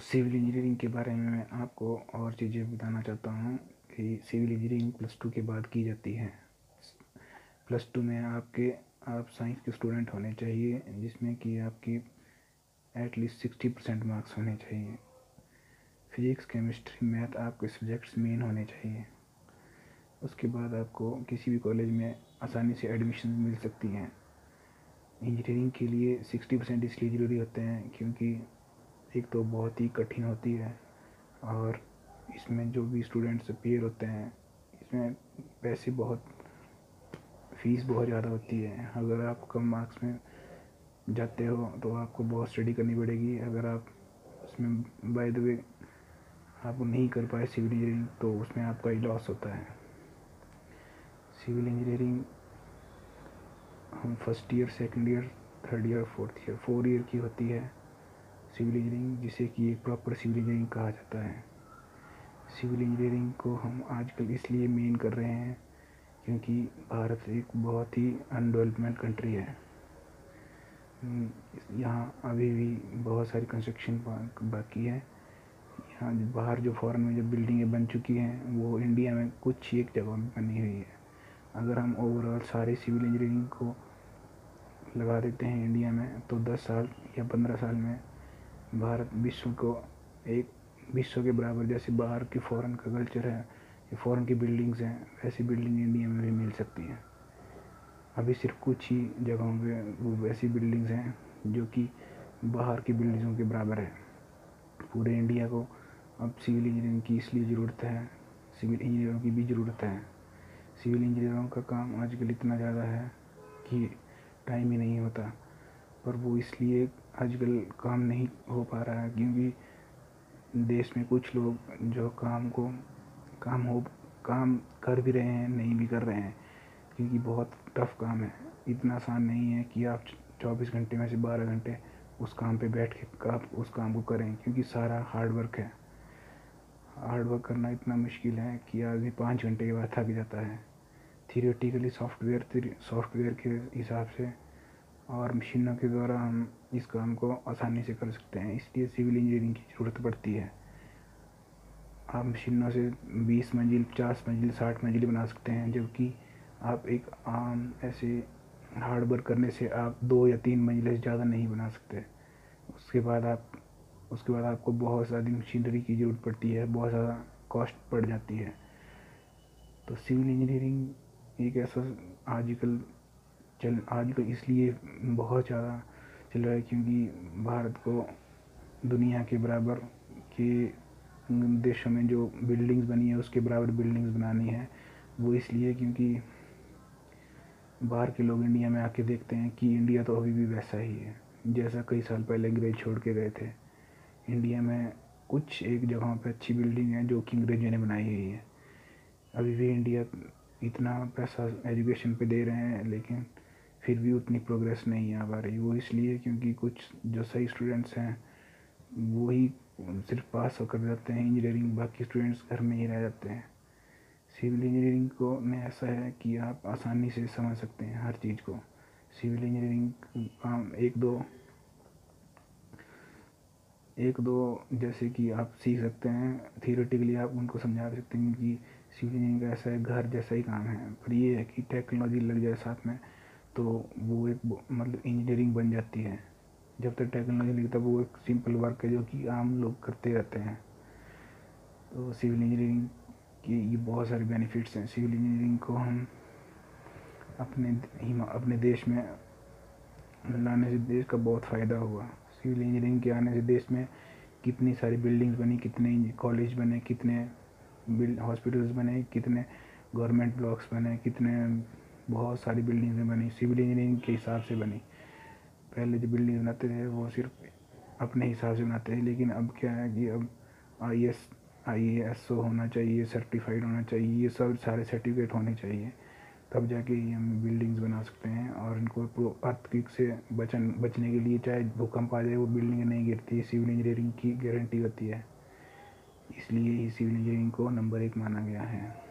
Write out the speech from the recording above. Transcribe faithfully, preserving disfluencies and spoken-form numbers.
Civil engineering के बारे में मैं आपको और चीज़ें बताना चाहता हूँ कि सिविल इंजीनियरिंग प्लस टू के बाद की जाती है। प्लस टू में आपके आप साइंस के स्टूडेंट होने चाहिए, जिसमें कि आपकी एटलीस्ट सिक्सटी परसेंट मार्क्स होने चाहिए। फिजिक्स, केमिस्ट्री, मैथ आपके सब्जेक्ट्स मेन होने चाहिए। उसके बाद आपको किसी भी कॉलेज में आसानी से एडमिशन मिल सकती हैं। इंजीनियरिंग के लिए सिक्सटी परसेंट इसलिए ज़रूरी होते हैं क्योंकि एक तो बहुत ही कठिन होती है और इसमें जो भी स्टूडेंट्स अपेयर होते हैं इसमें पैसे बहुत फ़ीस बहुत ज़्यादा होती है। अगर आप कम मार्क्स में जाते हो तो आपको बहुत स्टडी करनी पड़ेगी। अगर आप उसमें बाय द वे आप नहीं कर पाए सिविल इंजीनियरिंग तो उसमें आपका ही लॉस होता है। सिविल इंजीनियरिंग हम first year, second year, third year, fourth year four year की होती है सिविल इंजीनियरिंग, जिसे कि एक प्रॉपर सिविल इंजीनियरिंग कहा जाता है। सिविल इंजीनियरिंग को हम आजकल इसलिए मेन कर रहे हैं क्योंकि भारत एक बहुत ही अनडेवलपमेंट कंट्री है। यहाँ अभी भी बहुत सारी कंस्ट्रक्शन बाकी है। यहाँ बाहर जो फॉरेन में जो बिल्डिंगें बन चुकी हैं वो इंडिया में कुछ ही एक जगह में बनी हुई है। अगर हम ओवरऑल सारे सिविल इंजीनियरिंग को लगा देते हैं इंडिया में तो दस साल या पंद्रह साल में भारत विश्व को एक विश्व के बराबर, जैसे बाहर की फॉरेन का कल्चर है या फॉरेन की बिल्डिंग्स हैं, वैसी बिल्डिंग इंडिया में भी मिल सकती हैं। अभी सिर्फ कुछ ही जगहों पे वो वैसी बिल्डिंग्स हैं जो कि बाहर की बिल्डिंगों के बराबर है। पूरे इंडिया को अब सिविल इंजीनियरिंग की इसलिए ज़रूरत है, सिविल इंजीनियरों की भी ज़रूरत है। सिविल इंजीनियरों का काम आजकल इतना ज़्यादा है कि टाइम ही नहीं होता, पर वो इसलिए आजकल काम नहीं हो पा रहा है क्योंकि देश में कुछ लोग जो काम को काम हो काम कर भी रहे हैं, नहीं भी कर रहे हैं, क्योंकि बहुत टफ काम है। इतना आसान नहीं है कि आप चौबीस घंटे में से बारह घंटे उस काम पे बैठ के आप उस काम को करें, क्योंकि सारा हार्ड वर्क है। हार्ड वर्क करना इतना मुश्किल है कि आदमी पाँच घंटे के बाद थक जाता है। थियोरेटिकली सॉफ्टवेयर सॉफ्टवेयर के हिसाब से और मशीनों के द्वारा हम इस काम को आसानी से कर सकते हैं, इसलिए सिविल इंजीनियरिंग की ज़रूरत पड़ती है। आप मशीनों से बीस मंजिल, पचास मंजिल, साठ मंजिल बना सकते हैं, जबकि आप एक आम ऐसे हार्ड वर्क करने से आप दो या तीन मंजिल से ज़्यादा नहीं बना सकते। उसके बाद आप उसके बाद आपको बहुत सारी मशीनरी की ज़रूरत पड़ती है, बहुत ज़्यादा कॉस्ट पड़ जाती है। तो सिविल इंजीनियरिंग एक ऐसा आजकल चल आजकल इसलिए बहुत ज़्यादा चल रहा है क्योंकि भारत को दुनिया के बराबर के देशों में जो बिल्डिंग्स बनी है उसके बराबर बिल्डिंग्स बनानी है। वो इसलिए क्योंकि बाहर के लोग इंडिया में आके देखते हैं कि इंडिया तो अभी भी वैसा ही है जैसा कई साल पहले अंग्रेज छोड़ के गए थे। इंडिया में कुछ एक जगहों पे अच्छी बिल्डिंग है जो कि अंग्रेजों ने बनाई हुई है। अभी भी इंडिया इतना पैसा एजुकेशन पे दे रहे हैं, लेकिन फिर भी उतनी प्रोग्रेस नहीं आ पा रही। वो इसलिए क्योंकि कुछ जो सही स्टूडेंट्स हैं वो ही सिर्फ पास होकर जाते हैं इंजीनियरिंग, बाकी स्टूडेंट्स घर में ही रह जाते हैं। सिविल इंजीनियरिंग को में ऐसा है कि आप आसानी से समझ सकते हैं हर चीज़ को। सिविल इंजीनियरिंग काम एक दो एक दो जैसे कि आप सीख सकते हैं, थियोरेटिकली आप उनको समझा सकते हैं कि सिविल इंजीनियरिंग ऐसा है, घर जैसा ही काम है। पर ये है कि टेक्नोलॉजी लग जाए साथ में तो वो एक मतलब इंजीनियरिंग बन जाती है। जब तक टेक्नोलॉजी नहीं तब वो एक सिंपल वर्क है जो कि आम लोग करते रहते हैं। तो सिविल इंजीनियरिंग के ये बहुत सारे बेनिफिट्स हैं। सिविल इंजीनियरिंग को हम अपने अपने देश में लाने से देश का बहुत फ़ायदा हुआ। सिविल इंजीनियरिंग के आने से देश में कितनी सारी बिल्डिंग्स बनी, कितने कॉलेज बने, कितने हॉस्पिटल्स बने, कितने गवर्नमेंट ब्लॉक्स बने, कितने बहुत सारी बिल्डिंग्स बनी सिविल इंजीनियरिंग के हिसाब से बनी। पहले जो बिल्डिंग बनाते थे वो सिर्फ अपने हिसाब से बनाते थे, लेकिन अब क्या है कि अब I S I A S O होना चाहिए, सर्टिफाइड होना चाहिए, ये सब सारे सर्टिफिकेट होने चाहिए, तब जाके ये हम बिल्डिंग्स बना सकते हैं। और इनको अर्थक्वेक से बचन बचने के लिए चाहे भूकंप आ जाए वो बिल्डिंग नहीं गिरती, सिविल इंजीनियरिंग की गारंटी होती है। इसलिए ही सिविल इंजीनियरिंग को नंबर एक माना गया है।